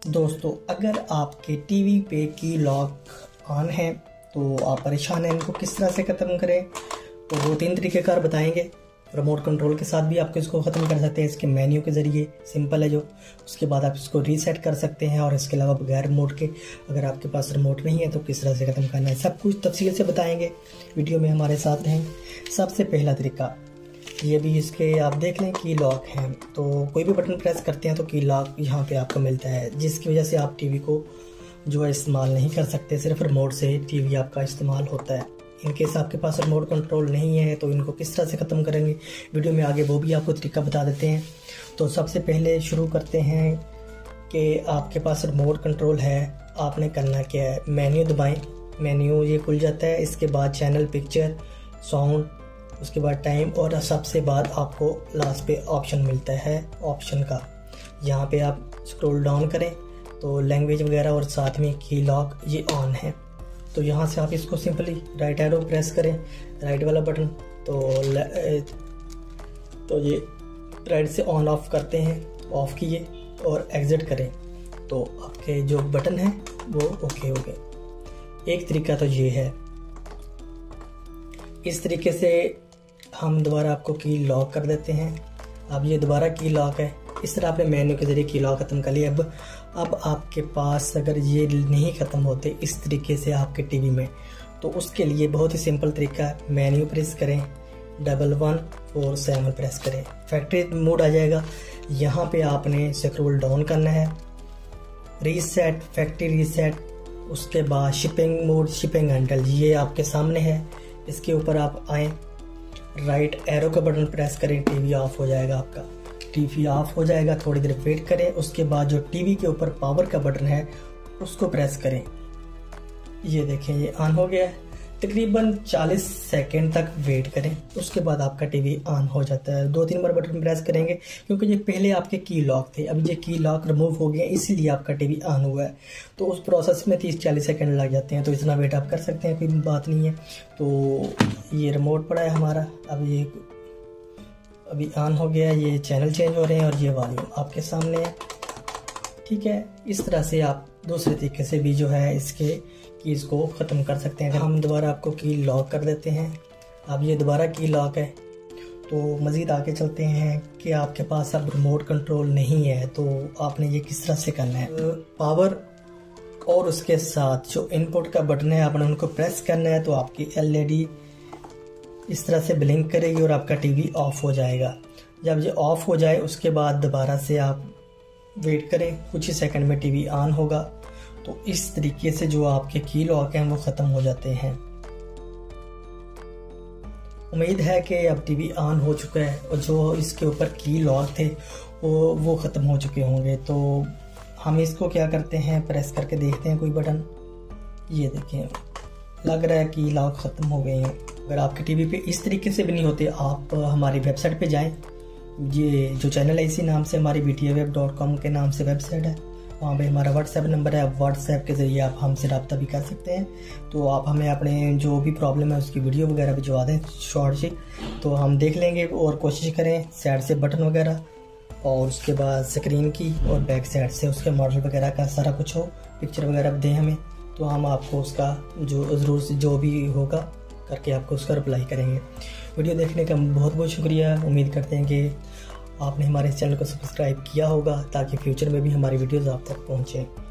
दोस्तों, अगर आपके टीवी पे की लॉक ऑन है तो आप परेशान हैं, इनको किस तरह से ख़त्म करें। तो 2-3 तरीक़ेकार बताएंगे। रिमोट कंट्रोल के साथ भी आप इसको ख़त्म कर सकते हैं, इसके मेन्यू के ज़रिए, सिंपल है जो। उसके बाद आप इसको रीसेट कर सकते हैं, और इसके अलावा बगैर रिमोट के, अगर आपके पास रिमोट नहीं है तो किस तरह से ख़त्म करना है, सब कुछ तफसील से बताएंगे। वीडियो में हमारे साथ रहें। सबसे पहला तरीका ये भी, इसके आप देख लें की लॉक है तो कोई भी बटन प्रेस करते हैं तो की लॉक यहाँ पे आपको मिलता है, जिसकी वजह से आप टीवी को जो है इस्तेमाल नहीं कर सकते। सिर्फ रिमोट से टीवी आपका इस्तेमाल होता है। इनकेस आपके पास रिमोट कंट्रोल नहीं है तो इनको किस तरह से ख़त्म करेंगे, वीडियो में आगे वो भी आपको तरीका बता देते हैं। तो सबसे पहले शुरू करते हैं कि आपके पास रिमोट कंट्रोल है, आपने करना क्या है, मेन्यू दबाएं। मेन्यू ये खुल जाता है। इसके बाद चैनल, पिक्चर, साउंड, उसके बाद टाइम, और सबसे बाद आपको लास्ट पे ऑप्शन मिलता है ऑप्शन का। यहाँ पे आप स्क्रॉल डाउन करें तो लैंग्वेज वगैरह और साथ में की लॉक ये ऑन है। तो यहाँ से आप इसको सिंपली राइट एरो प्रेस करें, राइट वाला बटन, तो ये राइट से ऑन ऑफ करते हैं, ऑफ किए और एग्जिट करें तो आपके जो बटन है वो ओके हो गए। एक तरीका तो ये है। इस तरीके से हम दोबारा आपको की लॉक कर देते हैं। अब ये दोबारा की लॉक है। इस तरह आपने मेन्यू के ज़रिए की लॉक ख़त्म कर लिया। अब आपके पास अगर ये नहीं ख़त्म होते इस तरीके से आपके टीवी में, तो उसके लिए बहुत ही सिंपल तरीका है। मेन्यू प्रेस करें, 1147 प्रेस करें, फैक्ट्री मोड आ जाएगा। यहाँ पे आपने स्क्रॉल डाउन करना है, रीसेट, फैक्ट्री रीसेट, उसके बाद शिपिंग मोड, शिपिंग हैंडल ये आपके सामने है। इसके ऊपर आप आएँ, राइट एरो का बटन प्रेस करें, टीवी ऑफ हो जाएगा आपका। टीवी ऑफ हो जाएगा, थोड़ी देर वेट करें। उसके बाद जो टीवी के ऊपर पावर का बटन है उसको प्रेस करें। ये देखें ये ऑन हो गया है। तकरीबन 40 सेकंड तक वेट करें, उसके बाद आपका टीवी ऑन हो जाता है। 2-3 बार बटन प्रेस करेंगे क्योंकि ये पहले आपके की लॉक थे, अब ये की लॉक रिमूव हो गया इसीलिए आपका टीवी ऑन हुआ है। तो उस प्रोसेस में 30-40 सेकंड लग जाते हैं, तो इतना वेट आप कर सकते हैं, कोई बात नहीं है। तो ये रिमोट पड़ा है हमारा, अब ये अभी ऑन हो गया, ये चैनल चेंज हो रहे हैं और ये वॉल्यूम आपके सामने है। ठीक है, इस तरह से आप दूसरे तरीके से भी जो है इसके कीज़ को ख़त्म कर सकते हैं। हम दोबारा आपको की लॉक कर देते हैं। अब ये दोबारा की लॉक है। तो मज़ीद आगे चलते हैं कि आपके पास अब रिमोट कंट्रोल नहीं है तो आपने ये किस तरह से करना है। पावर और उसके साथ जो इनपुट का बटन है आपने उनको प्रेस करना है, तो आपकी LED इस तरह से ब्लिंक करेगी और आपका टीवी ऑफ हो जाएगा। जब ये ऑफ हो जाए उसके बाद दोबारा से आप वेट करें, कुछ ही सेकंड में टीवी ऑन होगा। तो इस तरीके से जो आपके की लॉक हैं वो ख़त्म हो जाते हैं। उम्मीद है कि अब टीवी ऑन हो चुका है और जो इसके ऊपर की लॉक थे वो ख़त्म हो चुके होंगे। तो हम इसको क्या करते हैं, प्रेस करके देखते हैं कोई बटन। ये देखें, लग रहा है कि लॉक ख़त्म हो गए हैं। अगर आपके टीवी पे इस तरीके से भी नहीं होते, आप हमारी वेबसाइट पे जाएं। ये जो चैनल है इसी नाम से, हमारी btaweb.com के नाम से वेबसाइट है। वहाँ पे हमारा व्हाट्सएप नंबर है, व्हाट्सएप के ज़रिए आप हमसे रब्ता भी कर सकते हैं। तो आप हमें अपने जो भी प्रॉब्लम है उसकी वीडियो वगैरह भिजवा दें शॉर्ट सी, तो हम देख लेंगे और कोशिश करें साइड से बटन वगैरह और उसके बाद स्क्रीन की और बैक साइड से उसके मॉडल वगैरह का सारा कुछ हो, पिक्चर वगैरह दें हमें, तो हम आपको उसका जो ज़रूर से जो भी होगा करके आपको उसका रिप्लाई करेंगे। वीडियो देखने का बहुत बहुत शुक्रिया। उम्मीद करते हैं कि आपने हमारे चैनल को सब्सक्राइब किया होगा ताकि फ्यूचर में भी हमारी वीडियोज़ आप तक पहुँचें।